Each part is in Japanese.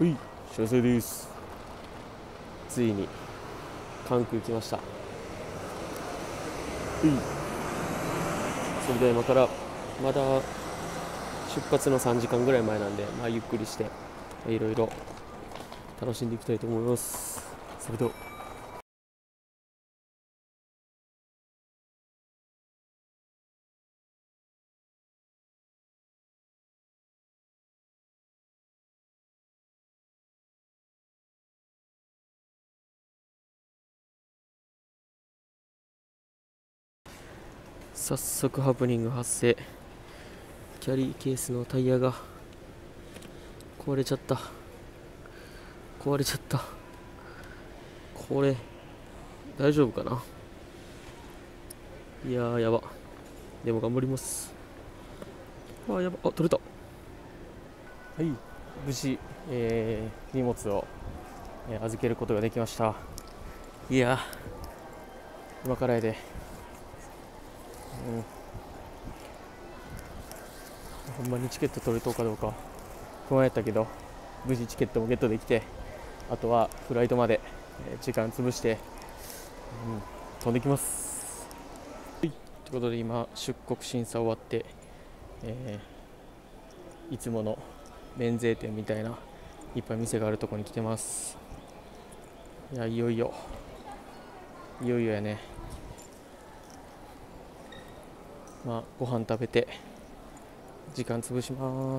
はい、修正です。ついに関空来ました。はい、それでは今からまだ出発の3時間ぐらい前なんで、ゆっくりしていろいろ楽しんでいきたいと思います。それでは早速ハプニング発生。キャリーケースのタイヤが壊れちゃった。これ大丈夫かな。いやー、やば。でも頑張ります。やば。取れた。はい、無事、荷物を、預けることができました。いやー、今からやで。ほんまにチケット取れとうかどうか不安やったけど、無事チケットもゲットできて、あとはフライトまで時間潰して、飛んできます。ということで今出国審査終わって、いつもの免税店みたいないっぱい店があるところに来てます。いよいよやね。ご飯食べて時間潰します。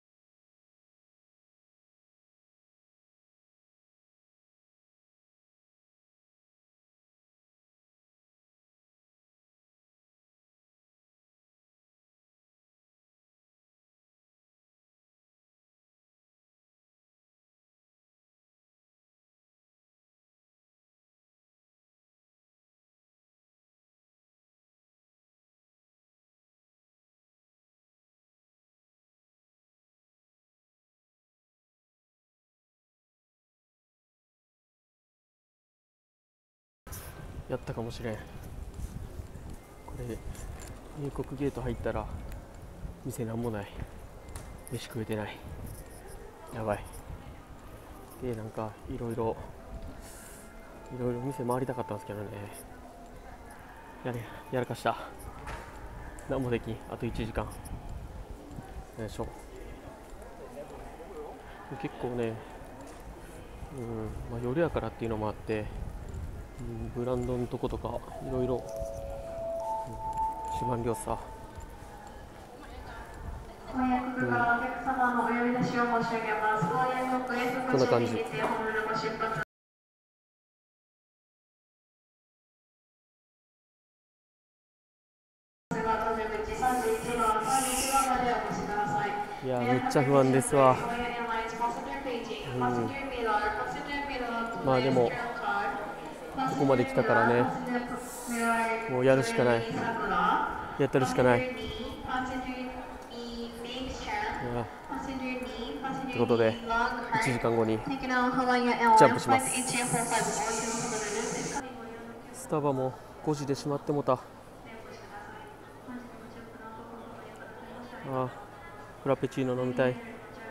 やったかもしれん。これ入国ゲート入ったら店なんもない。飯食えてない。やばい。でなんかいろいろ店回りたかったんですけどね。やらかした。何もできん。あと1時間よいしょ。結構ね、夜やからっていうのもあって、ブランドのとことかいろいろ閉まんりょうさ。こんな感じ。いやめっちゃ不安ですわ。でもここまで来たからね、もうやるしかない。やってるしかない。ということで1時間後にジャンプします。スタバも5時で閉まってもた。フラペチーノ飲みたい。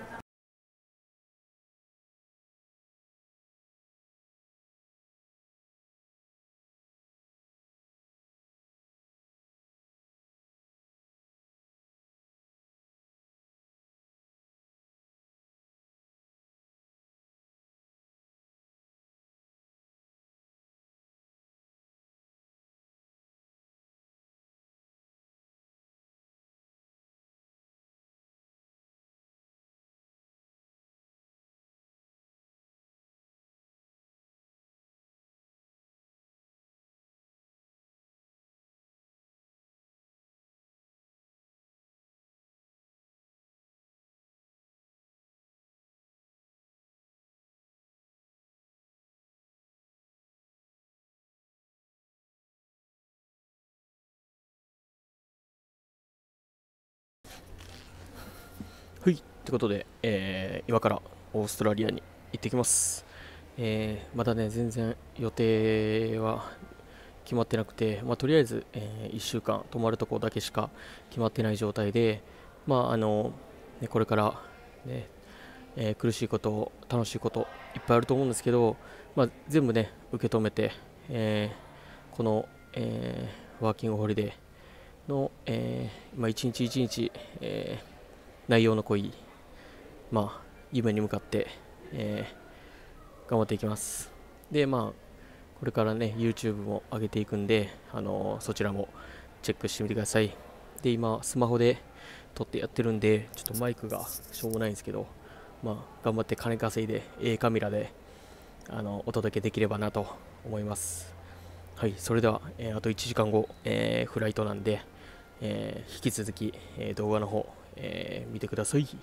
はい、ということで、今からオーストラリアに行ってきます。まだね全然予定は決まってなくて、とりあえず、1週間泊まるところだけしか決まってない状態で、これから、ね、 苦しいこと、楽しいこといっぱいあると思うんですけど、全部ね受け止めて、この、ワーキングホリデーの、一日一日、内容の濃い、夢に向かって、頑張っていきます。でこれからね YouTube も上げていくんで、そちらもチェックしてみてください。で今スマホで撮ってやってるんで、ちょっとマイクがしょうもないんですけど、頑張って金稼いでカメラでお届けできればなと思います。はい、それでは、あと1時間後、フライトなんで、引き続き、動画の方、見てください。